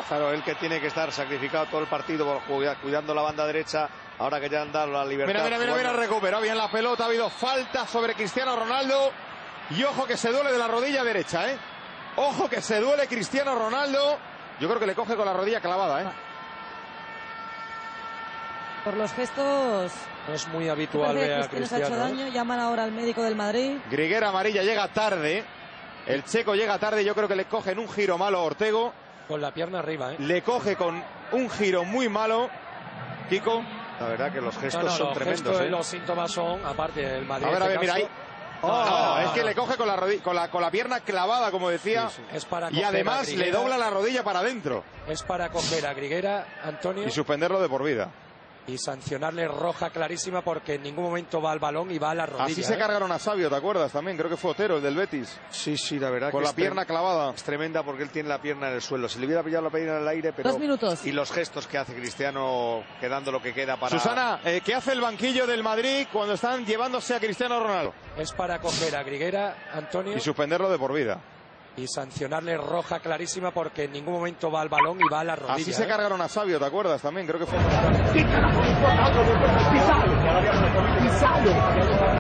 Claro, él que tiene que estar sacrificado todo el partido cuidando la banda derecha, ahora que ya han dado la libertad. Mira, recuperó bien la pelota, ha habido falta sobre Cristiano Ronaldo. Y ojo que se duele de la rodilla derecha, ¿eh? Ojo que se duele Cristiano Ronaldo. Yo creo que le coge con la rodilla clavada, ¿eh? Por los gestos. No es muy habitual ver a Cristiano. Se ha hecho daño. Llaman ahora al médico del Madrid. Griguera amarilla, llega tarde. El checo llega tarde. Yo creo que le coge en un giro malo a Ortego. Con la pierna arriba, ¿eh? Le coge con un giro muy malo. Kiko. La verdad que los gestos son tremendos. Los gestos y los síntomas son, aparte, el Madrid. A ver, mira ahí. Es que le coge con la rodilla, con la pierna clavada, como decía. Sí. Es para y además le dobla la rodilla para adentro. Es para coger a Griguera, Antonio. Y suspenderlo de por vida. Y sancionarle roja clarísima porque en ningún momento va al balón y va a la rodilla. Así se cargaron a Savio, ¿te acuerdas? También creo que fue Otero, el del Betis. Sí, la verdad. Con que la pierna clavada. Es tremenda porque él tiene la pierna en el suelo. Si le hubiera pillado la pierna en el aire, pero... 2 minutos. Y los gestos que hace Cristiano, quedando lo que queda para... Susana, ¿qué hace el banquillo del Madrid cuando están llevándose a Cristiano Ronaldo? Es para coger a Griguera, Antonio. Y suspenderlo de por vida. Y sancionarle roja clarísima porque en ningún momento va al balón y va a la rodilla. Así se cargaron a Savio, ¿te acuerdas? También creo que fue...